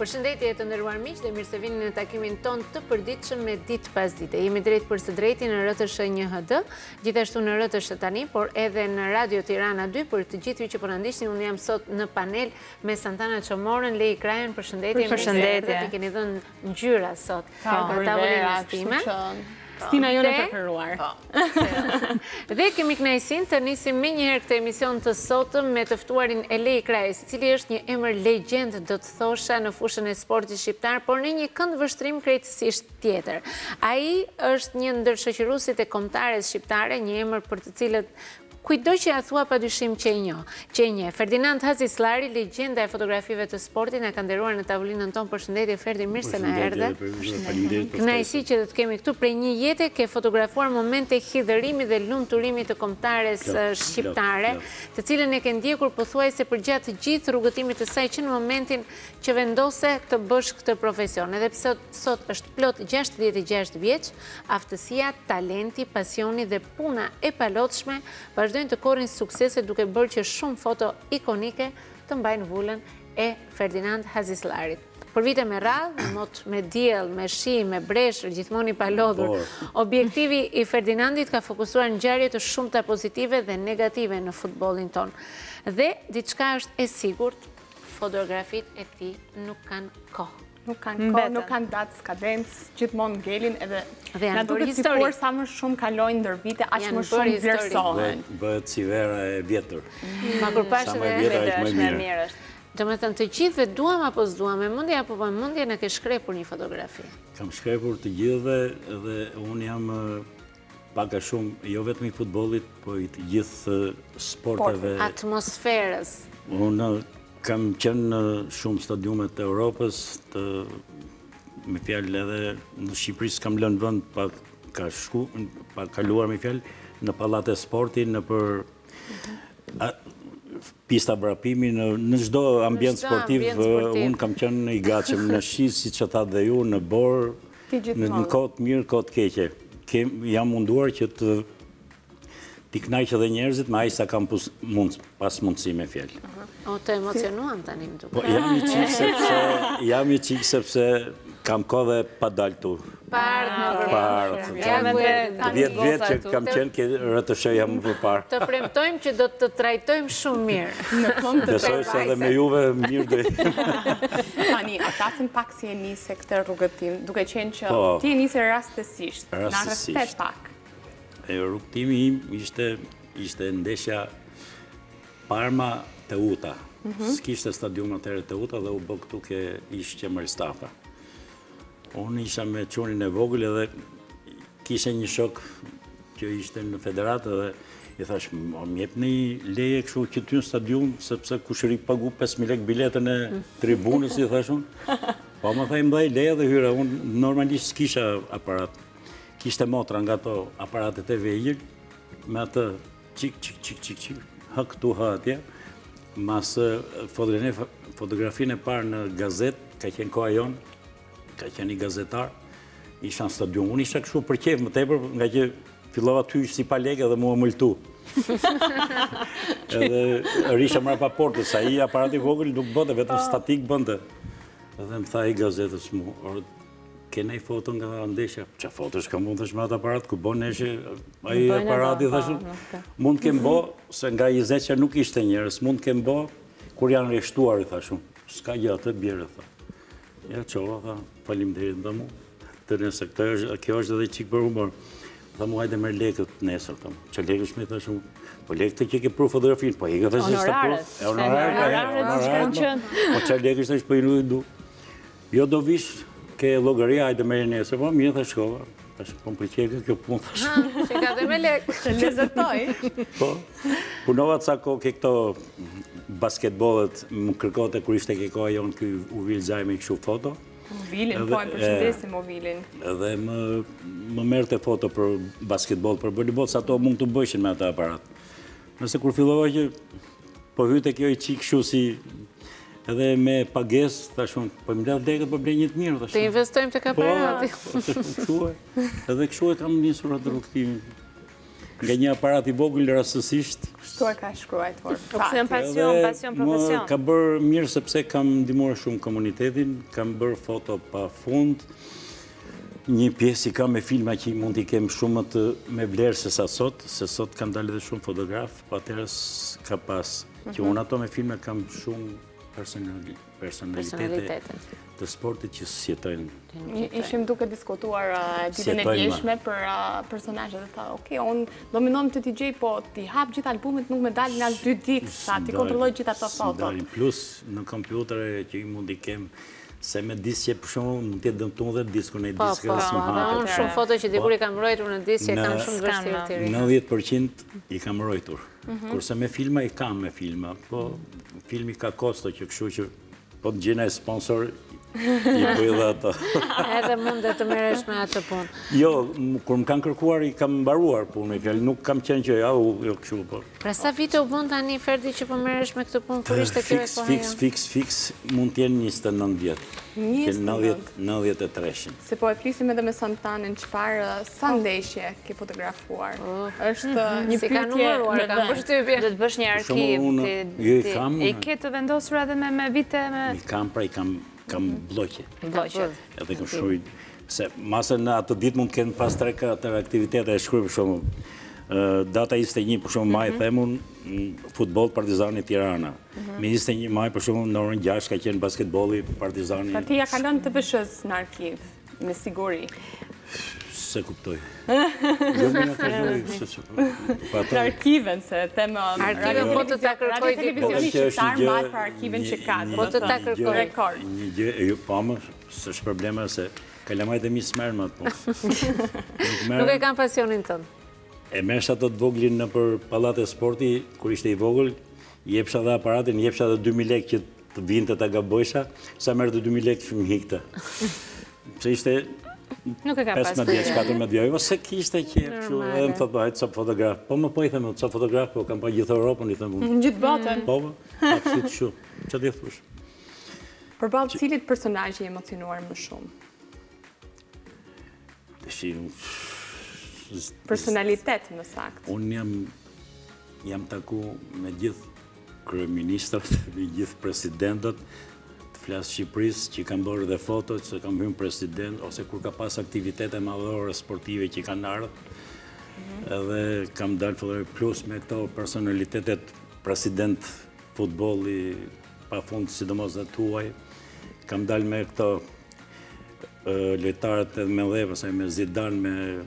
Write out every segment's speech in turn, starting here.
Përshëndetje të nderuar miq dhe mirë se vini në takimin ton të përditshëm me ditë pas dite. Jemi drejt për së drejti në RTS 1HD, gjithashtu në RTS tani, por edhe në Radio Tirana 2 për të gjithëve që po na ndiqni. Unë jam sot në panel me Santana Çomorën, Lei Krajen, përshëndetje. Përshëndetje. Ti keni dhënë ngjyra sot për tavolinën time. Stina jone preferuar. Dhe kemi kënaqësinë të nisim me njëherë këtë emision të sotëm me të ftuarin e Lei Krajës, i cili është një emër legjend, do të thosha, në fushën e sportit shqiptar, por në një këndvështrim krejtësisht tjetër. Ai është një ndër shoqëruesit e kombëtares shqiptare, një emër për të cilët kujdo që ja thua padyshim që e nje. Ferdinand Hazislari, legjenda e fotografive të sportit, na ka nderuar në tavolinën tonë. Përshëndetje Ferdi, mirë se na erdhe. Kënaqësi që të kemi këtu prej një jete ke fotografuar momente hidhërimi dhe lumturimit të kombëtares shqiptare, të cilën e ke ndjekur pothuajse përgjatë të gjithë rrugëtimit të saj që në momentin që vendose të bësh këtë profesion. Edhe pse sot është plot 66 vjeç, aftësia, talenti, pasioni dhe puna e palotshme vazhdojnë të korrin suksese, duke bërë që shumë foto ikonike të mbajnë vullën e Ferdinand Hazislarit. Për vite me radhë, mot me diell, me shi, me breshë, gjithmonë i palodhur, objektivi i Ferdinandit ka fokusuar në ngjarje të shumta pozitive dhe negative në futbollin ton. Dhe diçka është e sigurt, fotografitë e tij nuk kanë kohë. Nuk kanë kohë, nuk kanë datë skadencë, gjithmonë ngelin edhe na duket si por sa më shumë kalojnë ndër vite, aq më shumë vlerësohen. Bëhet si vera e vjetër. Ma kur pash Sa më e vjetër aq më mirë. Domethënë të gjithëve duam apo s'duam, me mendje apo pa mendje na ke shkrepur një fotografi. Kam shkrepur të gjithëve dhe unë jam pak a shumë, jo vetëm i futbollit, po i të gjithë sporteve. Atmosferës. Unë kam qenë në shumë stadiumet të Europës, me fjalë edhe në Shqipëri s'kam lënë vend pa kaluar me fjalë në pallate sporti, në për pista vrapimi, në çdo ambient sportiv, unë kam qenë i gatshëm në shi, siç e thatë dhe ju, në borë, në kohë të mirë, kohë të keqe. Jam munduar që t'i kënaq edhe njerëzit me aq sa kam pas mundësi me fjalë. O, të emocionuam tani më duket. Po jam i qik sepse kam kohë dhe pa dalë tu. Parë. 10 vjetë që kam qenë ke rëtëshëja më përparë. Të premtojmë që do të trajtojmë shumë mirë. Besoj se edhe me juve mirë dhe... Tani, a tasin pak si e nise këtë rrugëtim, duke qenë që ti e nise rastësisht, na rrëspet pak. Rrugëtimi im ishte ndeshja Parma Teuta. S'kishte stadium atëherë Teuta dhe u bë këtu ke ishte Qemër Stafa. Unë isha me çonin e vogël edhe kishe një shok që ishte në federatë dhe i thash, më jepni leje kështu që ty në stadium, sepse kush i pagu 5.000 lekë biletën e tribunës, i thash unë. Po më thaj, më dhaj leje dhe hyra, unë normalisht s'kisha aparat. Kishte motra nga to aparatet e vegjël, me atë qik, hë këtu, hë atje. Mas fotografinë e parë në gazet, ka qenë koha jonë, ka qenë i gazetar, isha në stadium. Unë isha kështu për qef më tepër, nga që fillova ty si pa leke dhe mua mëltu. Edhe risha mra pa portës, sa i aparati vogël nuk bënde, vetëm statik bënde. Edhe më tha i gazetës mu, kena i foto nga ndeshja. Qa foto shka mund të shme atë aparat, ku bo neshe, aji aparati dhe shumë. Mund kem bo, se nga i zeqja nuk ishte njerës, mund kem bo, kur janë reshtuar, i tha shumë. Ska gjatë, bjerë, tha. Ja, qova, tha, faleminderit dhe mu. Të nëse, kjo është edhe qikë për humor. Tha mu, hajde merë lekët nesër, tha mu. Që lekët shme, tha shumë. Po lekët të që ke pru fotografinë, po i këtë është të pru. Honorarët. Po që lekët është për i nuk du. Jo do vish, ke logaria, hajde merë nesër, po mirë, tha shkova. Po më përqekë kjo punë, tha shumë. Që ka dhe me lekë. Që lezetoj. Po, punova ca ko ke këto basketbollet, më kërkote kur ishte ke koha jonë këj u vilë zaj me këshu foto. Movilin, po e përshëndesim movilin. Edhe më mërë të foto për basketbol, për volleyball, sa to mund të bëshin me ata aparat. Nëse kur fillova që po hyte kjo i qikë këshu si edhe me pages, tha shumë, po më ledhë dekët po blej një të mirë. Të investojmë të kaparati. Po, edhe këshu e kam njësur atë rrugtimin. nga një aparat i vogël rastësisht. Kështu e ka shkruar. Opsion, pasion, profesion. Ka bërë mirë sepse kam ndihmuar shumë komunitetin, kam bërë foto pa fund. Një pjesë i kam me filma që mund t'i kem shumë me vlerë se sot kam dalë dhe shumë fotograf, pa atërës ka pas. Që unë ato me filma kam shumë personalitete të sportit që sjetojnë. Ishim duke diskutuar ditën e djeshme për personazhet dhe tha, ok, unë dominom të t'i gjej, po t'i hap gjithë albumet nuk me dalin as 2 ditë, sa t'i kontrolloj gjithë ato fotot. Plus në kompjutere që i mund i kem, se me diskë që për shumë mund t'jetë dëmtuar dhe diskun e diskë dhe s'më hapet. Unë shumë foto që dikur i kam mbrojtur në diskë që kanë shumë vështirë të ri. 90% i kam mbrojtur. Kurse me filma i kam me filma, po filmi ka kosto që kështu që po të gjena e sponsor i bëj dhe ato. Edhe mund dhe të meresh me atë punë. Jo, kur më kanë kërkuar i kam mbaruar punë, me fjallë, nuk kam qenë që jo kështu, po. Pra sa vite u bën tani Ferdi që po meresh me këtë punë, kur ishte kjo e koha? Fix, mund t'jenë 29 vjetë. 93. Se po e flisim edhe me Santanën, çfarë sa ndeshje ke fotografuar? Është një si ka numëruar, ka përshtypje. Do të bësh një arkiv. I ke të vendosur edhe me vite? I kam, pra i kam bloqe. Edhe kam shkruajt. Se masën në atë ditë mund të kenë pas 3-4 aktivitete e shkruaj për shumë. Data 21 për shumë maj themun futbol Partizani Tirana. Me 21 maj për shumë në orën 6 ka qenë basketbolli Partizani. Pra ti ja kalon të vëshës në arkiv, me siguri. Se kuptoj. Jo me në të gjoj. Për arkiven, se tema... Arkiven po të ta kërkoj televizioni qytetar marë për arkiven që ka. Po të ta kërkoj rekord. Një gjë, jo pamë, së është problema se kalamajt e mi smerë më atë punë. Nuk e kam pasionin tënë. E mersha të voglin në për palat e sporti, kur ishte i vogël, jepsha dhe aparatin, jepsha dhe 2.000 lek që të vinte të gabojsha, sa merë dhe 2.000 lek që më hikte. Se ishte 15 vjeç, 14 vjeç, se kishte qep që edhe më thotë, hajtë sop fotograf. Po më po i thëmë, sop fotograf, po kam pa gjithë Europën, i thëmë. Në gjithë botën. Po, apsit shumë. Që t'i thush? Për balë cilit personazhi i emocionuar më shumë? Personalitet më sakt. Unë jam taku me gjithë kryeministrat, me gjithë presidentët, të flasë Shqipërisë, që kam bërë dhe fotot, që kam hyrë president, ose kur ka pas aktivitete madhore sportive që kanë ardhë, edhe kam dalë fëllëri plus me këto personalitetet, president futbolli, pa fundë, sidomos dhe tuaj, kam dalë me këto lojtarët edhe me dhe, pasaj me Zidane,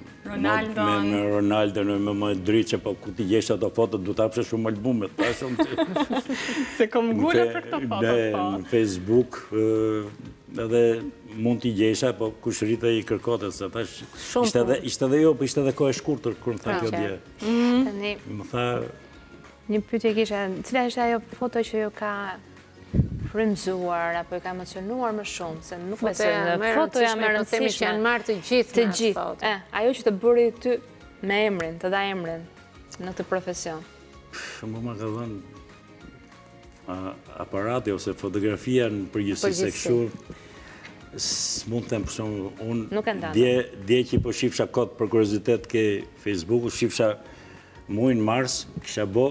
me Ronaldo, me Modrić, po ku t'i gjesh ato fotot, du t'apshe shumë albumet, ta shumë të... Se kom gulla për këto fotot, po. Në Facebook, edhe mund t'i gjesha, po kush rritë i kërkotet, se ta ishte edhe jo, po ishte edhe kohë e shkurtër, kur më tha kjo dje. Më tha... Një pyetje kisha, cila është ajo foto që ju ka frymzuar apo e ka emocionuar më shumë, se nuk besoj në fotoja më rëndësishme që janë marrë të gjithë në atë foto. Ajo që të bëri ty me emrin, të dha emrin në këtë profesion. Shumë më ka dhënë aparati ose fotografia në përgjithësi se kështu, s'mund të temë për shumë, unë dje që po shifsha kod për kuriozitet ke Facebooku, shifsha muajin mars, kisha bo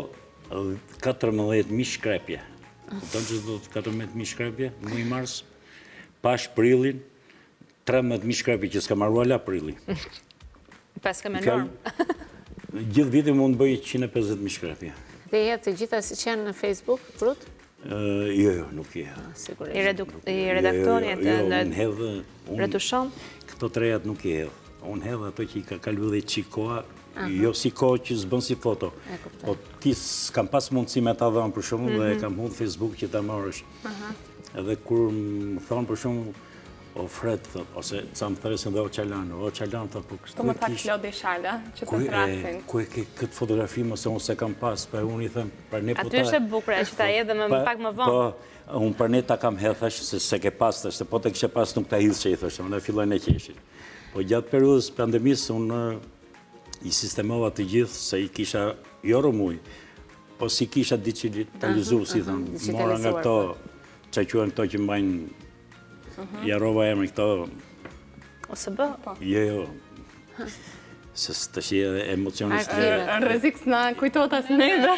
14.000 shkrepje. Tonë që do të 14.000 shkrepje, muaj mars, pash prillin, 13.000 shkrepje që s'ka marrua la prilli. Pas ka me normë. Gjithë viti mund bëj 150.000 shkrepje. Dhe jetë të gjitha si që janë në Facebook, prut? Jo, nuk je. I redaktori në retushon? Këto trejat nuk je. Unë hedhe ato që i ka kalu dhe qikoa, jo si kohë që s'bën si foto. Po ti s'kam pas mundësi me ta dhënë për shumë dhe kam hunë Facebook që ta marrësh. Edhe kur më thonë për shumë, o Fred, ose ca më thresin dhe o Qalan, thë, po kështu e më tha Klodi Shala, që të thrasin. Ku e ke këtë fotografi më se unë se kam pas, pa unë i thëmë, për ne po ta... Aty është e bukre, që ta edhe më pak më vonë. Po, unë për ne ta kam hedhash, se ke pas të, po të kështë pas nuk ta hidhë që i thëshë, më në fillojnë e qeshin. Po gjatë periudhës pandemisë, unë i sistemova të gjithë, se i kisha jorë muj, po si kisha digitalizu, si thëmë, mora nga këto, që quen këto që mbajnë, jarova emri këto... Ose bë? Jo, Se të shi edhe emocionisht... Në rrezik s'na kujtohet as neve.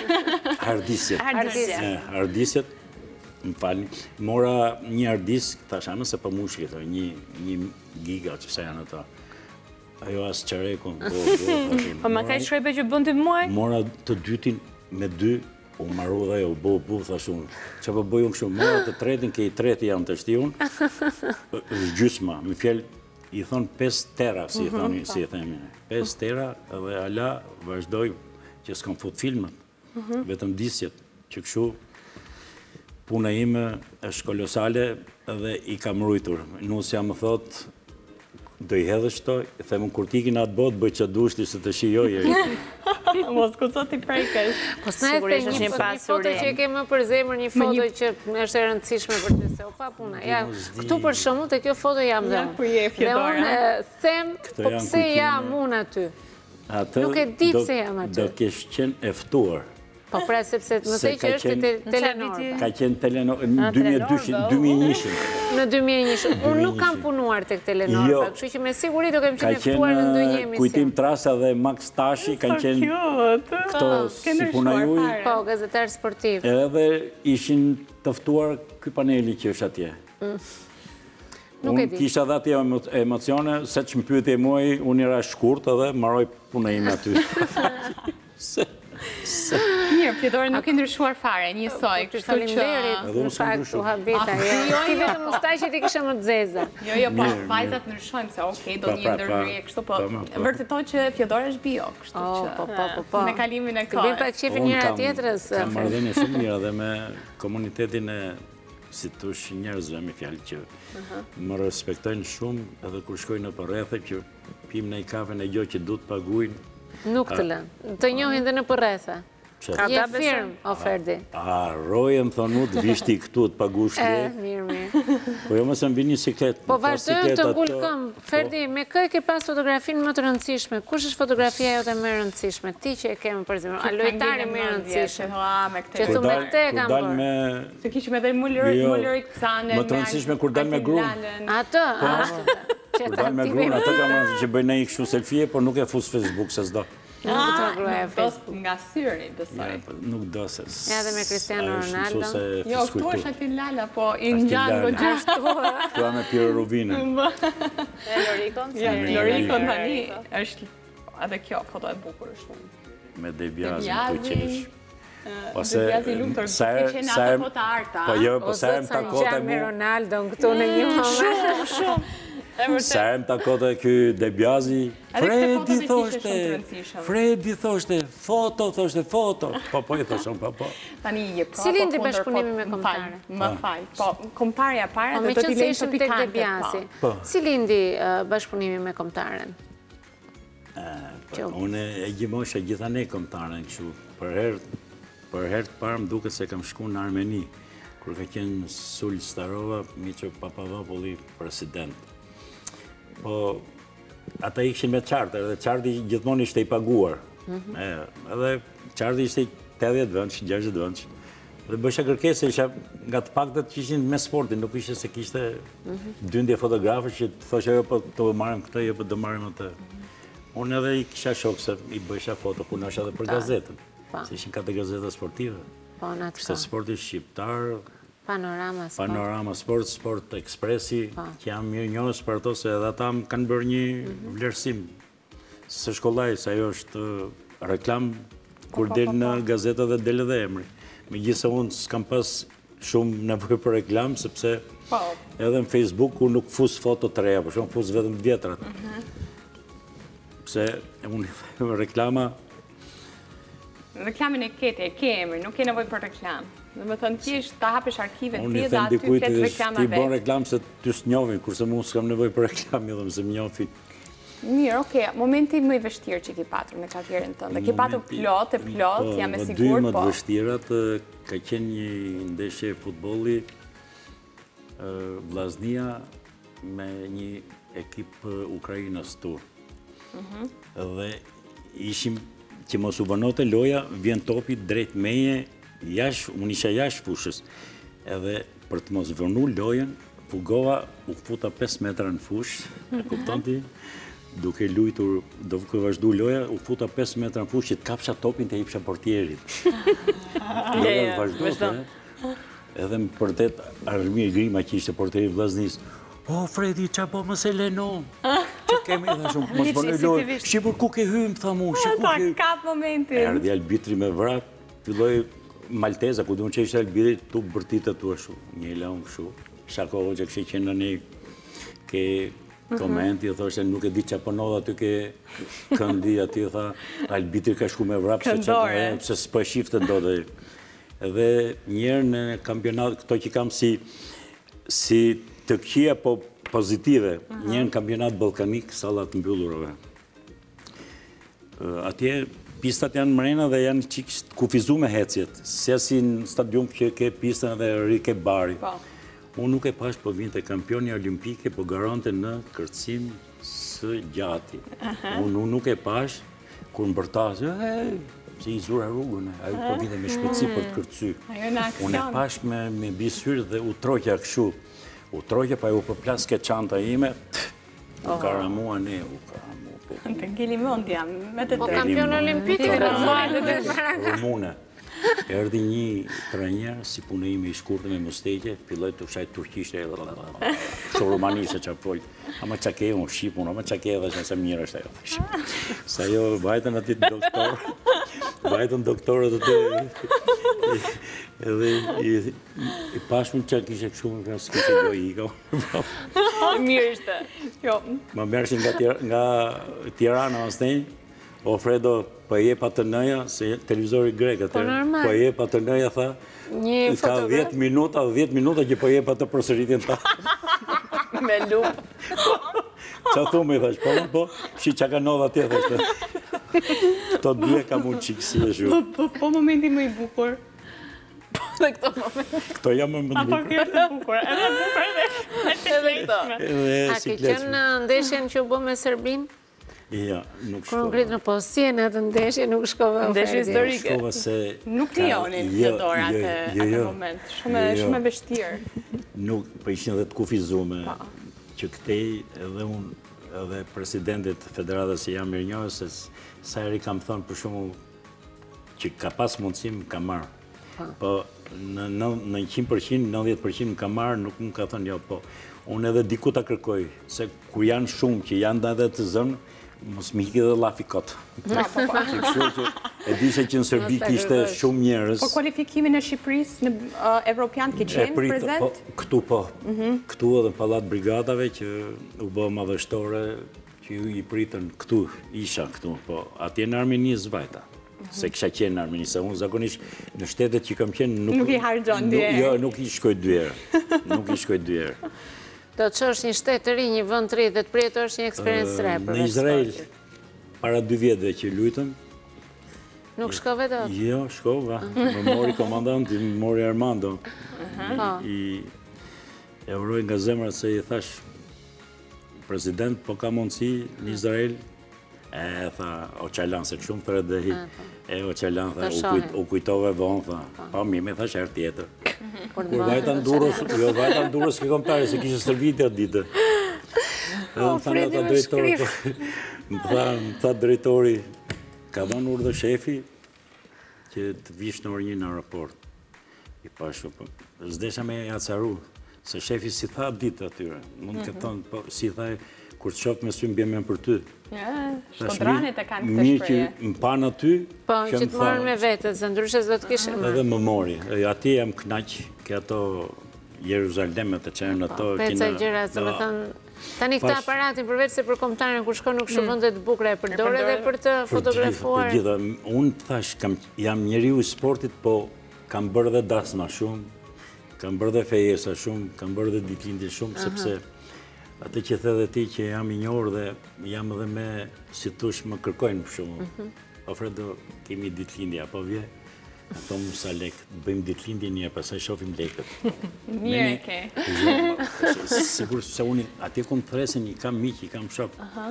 Hardisjet, më falni, mora një hardis, tash anë se për mushki, një giga që se janë ata. Ajo as qarekun, Po ma ka i shkrejbe që bëndi muaj? Mora të dytin me 2, u marru dhe jo, bu, thashun. Që po bëjun kështu, mora të tretin, ke i treti janë të shtiun, gjysma, më fjell, i thonë 5 tera, si i thoni, si i themi. 5 tera, edhe ala vazhdoj që s'kam fut filmet, vetëm disjet, që kështu puna ime është kolosale edhe i kam rujtur. Nusja më thotë, do i hedhësh to, i themë kur t'ikin atë botë, bëj që dushti se të shijoj. Mos ku sot i prejkesh. Po s'na e the një foto që e ke më për zemër, një foto që është e rëndësishme për të se o pa puna. Këtu për shembull te kjo foto jam dhe unë. Dhe unë them, po pse jam unë aty? Nuk e di pse jam aty. Do kesh qenë e ftuar. Po pra, sepse më thej që është Telenor. Ka qenë Telenor në 2001. Në 2001. Unë nuk kam punuar tek Telenor, kështu që me siguri do kem qenë ftuar në ndonjë emision. Kujtim Trasa dhe Max Tashi kanë qenë këto si puna juaj. Po, gazetar sportiv. Edhe ishin të ftuar ky paneli që është atje. Unë kisha dhe atje emocione, se që më pyetje muaj, unë ira shkurt edhe marroj puna ime aty. Mirë, Fjodori nuk i ndryshuar fare, njësoj, kështu që... Në fakt, u habita. Ti vetëm mustaqet i kishe më të zeza. Jo, po, vajzat ndryshojmë se okej, do një ndërhyrje, kështu po... Vërtetoj që Fjodori është bio, kështu që... Po. Me kalimin e kohës. Të bëjmë pak qefin njëra tjetrës. Kam marrëdhënie shumë mirë dhe me komunitetin e, si tush, njerëzve, me fjalë që më respektojnë shumë edhe kur shkojnë në përrethe që pim në i kafe në gjo që du të paguajnë. Nuk të lënë, të njohin dhe në përrethe. Je firm, o Ferdi. Roje më thonë të vishti këtu të pagush lek. Mirë. Po jo mësë më bini siklet. Po vazhdojmë të ngulë këmë. Ferdi, me kë ke pas fotografinë më të rëndësishme? Kush është fotografia jote më rëndësishme? Ti që e kemë për zimë. A lojtari më rëndësishme? Që të me te kam bërë. Se kishme edhe mulërik të sanë. Më të rëndësishme kur dal me grunë. Atë, kur dal me grunë, atë kam që bëjnë një kështu selfie, por nuk e fus Facebook se s'do. Nga syri, besoj. Nuk do se... Ja dhe me Cristiano Ronaldo. Jo, këtu është ati Lala, po i ngjanë go gjashtu. Këtu me Piero Ruvinën. E Lorikon? Lorikon tani është... Edhe kjo, foto e bukur shumë. Me Debiazin të qesh. Debiazi Luktor, të qenë ato foto arta. Po jo, po sa e më takote mu... me Ronaldo në këtu në një moment. Shumë. Sa e më takote kjo Debiazi, Fredi thoshte, foto. Po i thoshon, po. Tani je pra, si lindi bashkëpunimi me kombëtare? Më fal. Po, kombëtarja para do të t'i lejmë të pikante. Si lindi bashkëpunimi me kombëtaren? Unë e gjimosha gjithane kombëtaren kështu. Për herë të parë më duket se kam shku në Armeni, kur ka qenë Sul Starova, Miqo Papadopulli, president. Po, ata i këshin me qartër, dhe qartër gjithmonë ishte i paguar. Edhe qartër ishte 80 vëndsh, 60 vëndsh. Dhe bësha kërkesë, isha nga të pak të që ishin me sportin, nuk ishte se kishte dyndje fotografës që të thoshe jo po të marim këtë, jo po të marim atë. Unë edhe i kisha shokë se i bësha foto, punasha dhe për gazetën. Se ishin kate gazeta sportive. Se sporti shqiptar, Panorama Sport, Sport Expressi, që jam mirë njohës për ato se edhe ata kanë bërë një vlerësim. Së shkollaj, se ajo është reklam kur del në gazeta dhe del edhe emri. Me gjithë se unë s'kam pas shumë nevoj për reklam, sepse edhe në Facebook ku nuk fus foto të reja, për shumë fus vetëm vjetrat. Pse unë reklama... Reklamin e kete, e ke emri, nuk ke nevoj për reklam. Dhe më thënë tjesht të hapesh arkive të tje dhe aty fletë reklama vetë. Ti bon reklam se ty s'njovin, kurse mu s'kam nevoj për reklam, edhe më se m'njofin. Mirë, okej, momenti më i vështirë që ki patur me karrierën tënde. Ki patur plot, jam e sigur, po. Dy më të vështirat, ka qenë një ndeshje futbolli, Vllaznia me një ekip Ukrajinës tur. Dhe ishim që mos u bënote loja, vjen topi drejt meje, unë isha jash fushës, edhe për të mos vënu lojen, fugova, u futa 5 metra në fushë, e kupton ti, duke lujtur, duke vazhdu loja, u futa 5 metra në fushë, që kapsha topin të hipsha portierit. Loja vazhdo, edhe më përtet Armir Grima që ishte portieri vllaznis. O, Fredi, qa po më se lenon? Që kemi dhe shumë, mos bënë lojë. Shqipur ku ke hymë, tha mu, shqipur ku ke... Kap momentin. Erdi Albitri me vrat, filloj Malteza, ku du në që ishte Albitri, tu bërtitë tu ashu, një laun këshu. Shako që kështë qenë në një ke komenti, thoshte nuk e di që përnodha aty ke këndi, aty tha, Albitri ka shku me vrap, se s'po shifte do dhe. Edhe njerë në kampionat, këto që kam si të këqia po pozitive, njerë në kampionat balkanik, sallat mbyllurove. Atje, pistat janë mrena dhe janë qikë kufizu me hecjet, se si në stadium që ke pistën dhe rike bari. Unë nuk e pash po vinte kampioni olimpike, po garante në kërcim së gjati. Unë nuk e pash, kur më bërtasë, si i zura rrugën, ajo po vinte me shpëtësi për të kërcy. Unë e pash me bisyrë dhe u trojkja këshu. U trojkja pa ju përplas ke qanta ime, u karamua ne, u karamua. Të ngili mondja, me të Po kampion olimpik e Rumune. Erdi një trajner, si punëimi i shkurtë me mustegje, filloj të shajt turkisht e shumë romanisë që folj. Ama qa ke unë shqipun, ama qa ke edhe që nëse mirë është ajo. Sa jo vajtën ati të doktor, vajtën doktorët atë, edhe i pashmën që kishe këshumë, nga s'kishe do i ika. Mirë ishte. Më mërëshin nga Tirana në stejnë, o Fredo, po e jepa të nëja, se televizori grek atër, po e jepa të nëja, tha, ka 10 minuta që po e jepa të përsëritin ta. Me lup. Qa thume, thash, po, shi qa ka nodha tje, thash, këto dhje ka mund qikësi e shu. Po momenti më i bukur. Dhe këto momenti. Këto jam më më bukur. Apo këtë bukur, edhe bukur edhe këto. A ke qenë në ndeshjen që u bë me Serbin? Ja, nuk shkova. Kërë ngritë në postie në atë ndeshje, nuk shkova. Ndeshje historike. Shkova se... Nuk lioni në dorë atë moment. Shumë e vështirë. Nuk, për ishin dhe të kufizume, që këtej edhe unë, edhe presidentit federatës i jam mirë njohë, se sa eri kam thonë për shumë që ka pas mundësim ka marë. Po në 100%, 90% më ka marë, nuk më ka thonë jo, po. Unë edhe diku ta kërkoj, se ku janë shumë që janë edhe të zëmë, mos mi hiki dhe lafi kotë. E di se që në Serbi kishte shumë njerës. Por kualifikimin e Shqipëris në Evropian ke qenë prezent? Këtu po. Këtu edhe Palat Brigadave që u bë madhështore, që ju i pritën këtu, isha këtu. Po atje në Armeni zvajta. Se kisha qenë në Armeni, se unë zakonisht në shtetet që kam qenë... Nuk i hargjon dyerë. Jo, nuk i shkoj dyerë. Nuk i shkoj dyerë. Do të që është një shtetë të ri, një vënd të ri, dhe të prietë është një eksperiencë të re për në Izrael, para 2 vjetëve që lujtëm. Nuk shkove do? Jo, shkova. Më mori komandanti, më mori Armando. E uroj nga zemra se i thash, president, po ka mundësi në Izrael, tha, o Qajlan, se këshumë për edhe hi. O Qajlan, tha, u kujtove vonë, tha, pa mime, thash, erë tjetër. Kur vajta në durës ke komptare, se kishe sërvitja ditë. Fredi më shkrif. Më tha drejtori, ka dhënë urdhë shefi që të vish në orë 1 në aeroport. I pashu, zdesha me jacaru, se shefi si tha ditë atyre. Mund të thonë, si tha, kur të shofë me sy më bjemen për ty. Shkodranit e kanë këtë shpreje. Mirë që më panë aty, po, që të marrën me vetët, se ndryshe s'do të kishën marrë. Edhe më mori. Ati jam knaq, ke ato Jeruzalemet e qenë ato... Peca gjëra, se me thënë, tani këta aparatin përveç se për kombëtarën kur shko nuk shëvën dhe të bukra e përdore dhe për të fotografuar. Për gjitha, unë të thash, jam njeriu i sportit, po kam bërë dhe dasma shumë, kam bërë dhe fejesa shumë, kam bërë dhe ditlindje shumë, sepse atë që the dhe ti që jam i njohur dhe jam edhe me, si tush, më kërkojnë për shumë. O Fredo, kemi ditlindje, apo vje? Ato më sa lekë, bëjmë ditlindje një, pasaj shofim lekët. Mirë ke. Sigur se unë, atje kom të thresin, i kam miq, i kam shok.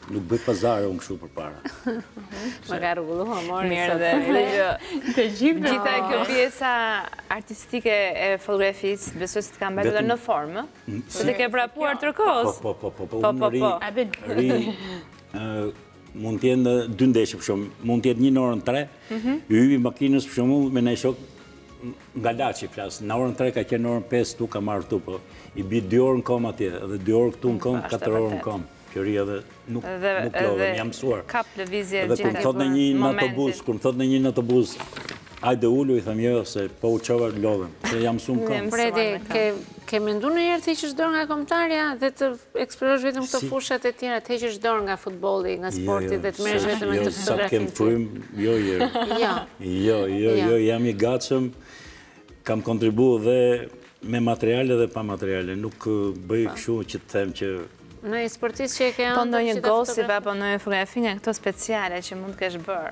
nuk bëj pazare unë kështu për para. Më ka rregulluar mori. Mirë dhe gjitha kjo pjesa artistike e fotografisë, besoj se të ka mbetur në formë, se të ke prapuar tërkohës. Po, unë ri, mund t'jenë 2 ndeshje për shumë, mund t'jetë 1 në orën 3, hybi makinës për shumë, me në shok nga Laçi flasë, në orën 3 ka qenë në orën 5, tu ka marrë tu, po i bi 2 orë në kom atje, edhe 2 orë këtu në kom, 4 orë në kom. Qëri edhe nuk lodhe, më jam mësuar. Kap lëvizje edhe kërë më thot në një në autobus, ajde ullu, i them jo, se po u qova lodhem, se jam mësu në kom. Predi, ke mendu në herë të heqësh dorë nga kombëtarja dhe të eksplorosh vetëm këto fushat e tjera, të heqësh dorë nga futbolli, nga sporti dhe të merresh vetëm me të fotografinë? Sa kem frym, jo, jam i gatshëm, kam kontribu dhe me materiale dhe pa materiale, nuk bëj kështu që të them që... Në i sportist që e ke po ndonjë gosip apo ndonjë fotografi nga këto speciale që mund të kesh bërë?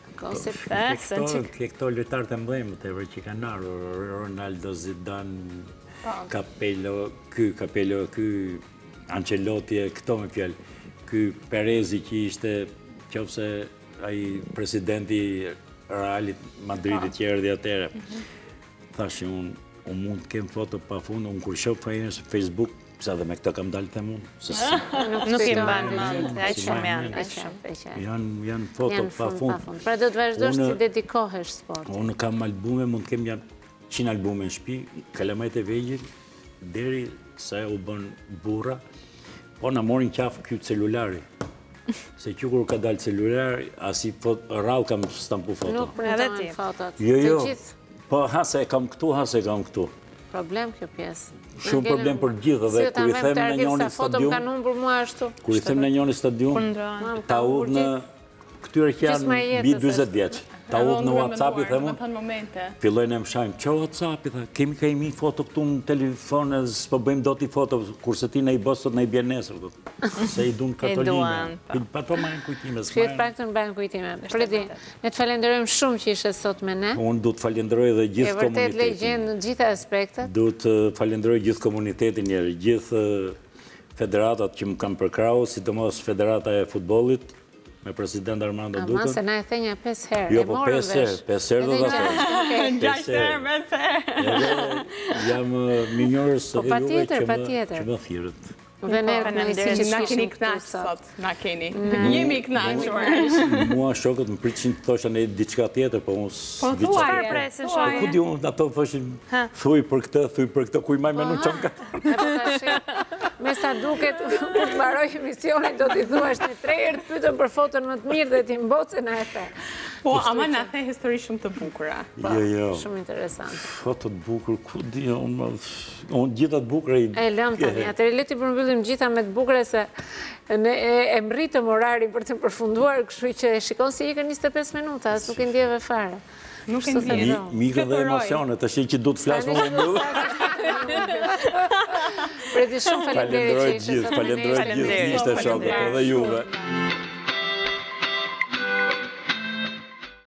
Ke këto lojtarë të mdhejmë të evre që kanë arë, Ronaldo, Zidane, Capello, ky, Ancelotti, këto me fjallë, ky Perezi që ishte qofse ai presidenti Realit Madridit që erdi atere. Thashë, unë mund të kem foto pa fundë, unë kur shok fajnës në Facebook, sa dhe me këto kam dalë të mund. Nuk i mbanë mandë, aq shumë janë. Janë foto pa fundë. Pra do të vazhdosh të dedikohesh sport. Unë kam albume, mund të kem janë 100 albume në shpi, kalamajt e vegjil, deri sa u bën burra, po në morin qafë kjo celulari. Se që kur ka dalë celulari, asi rrallë kam stampu foto. Nuk printojnë fotot. Jo, po hase kam këtu. Problem kjo pjesë. Shumë problem për gjithë dhe kur i them në njëri stadium, kur i them në njëri stadium, ta udhë në këtyre që janë bi 20 vjeç. Ta udhë në WhatsApp i themun, fillojnë e më shajmë, që WhatsApp i thë, kemi foto këtu në telefon, s'po bëjmë do t'i foto, kurse ti në i bësot në i bjerë nesër, se i dunë katolime. Pa to majnë kujtime. Shqyët pak të në bëjnë kujtime. Predi, ne të falenderojmë shumë që ishe sot me ne. Unë du të falenderoj dhe gjithë komunitetin. E vërtet legjend në gjitha aspektet. Du të falenderoj gjithë komunitetin njerë, gjithë federatat që më kam përkrau, sidomos federata e futbollit, me president Armando Duka. Ama se na e thenja 5 herë. Jo, po 5 herë do të thënë. 6 herë, 5 herë. Jam minjorës po patjetër. Që më thirët. Dhe ne na keni knaqë sot. Na keni. Jemi knaqër. Mua shokët më pritin të thosha në diçka tjetër, po unë s'di që. Ku di unë, ato thoshin, thuj për këtë, kuj maj me nuk qënë ka. Me sa duket, kur të mbaroj emisionin, do t'i thuash në 3 herë të pyetën për foton më të mirë dhe t'i mbocën a e the. Po, ama na the histori shumë të bukura. Jo. Shumë interesant. Foto të bukur, ku di, unë gjitha të bukura i... E lëm tani, atëre le t'i përmbyllim gjitha me të bukura se e mritëm orarin për të përfunduar, kështu që shikon si ikën 25 minuta, as nuk i ndjeve fare. Nuk e ndjeve. Mikë dhe emocionet, është që du të flasë më më. Predi, shumë falenderit që ishte sot me ne. Falenderit gjithë, ishte shokët edhe juve.